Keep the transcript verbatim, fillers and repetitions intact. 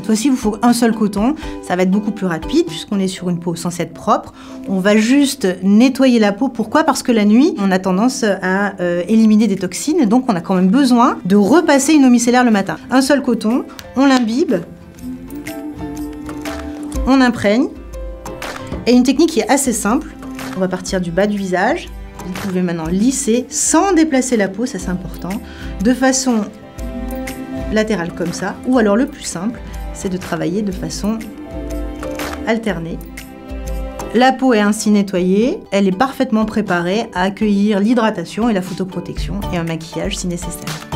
fois ci, il vous faut un seul coton. Ça va être beaucoup plus rapide puisqu'on est sur une peau censée être propre. On va juste nettoyer la peau. Pourquoi? Parce que la nuit, on a tendance à euh, éliminer des toxines. Donc, on a quand même besoin de repasser une eau micellaire le matin. Un seul coton, on l'imbibe, on imprègne. Et une technique qui est assez simple. On va partir du bas du visage. Vous pouvez maintenant lisser sans déplacer la peau, ça c'est important, de façon latérale comme ça, ou alors le plus simple, c'est de travailler de façon alternée. La peau est ainsi nettoyée, elle est parfaitement préparée à accueillir l'hydratation et la photoprotection et un maquillage si nécessaire.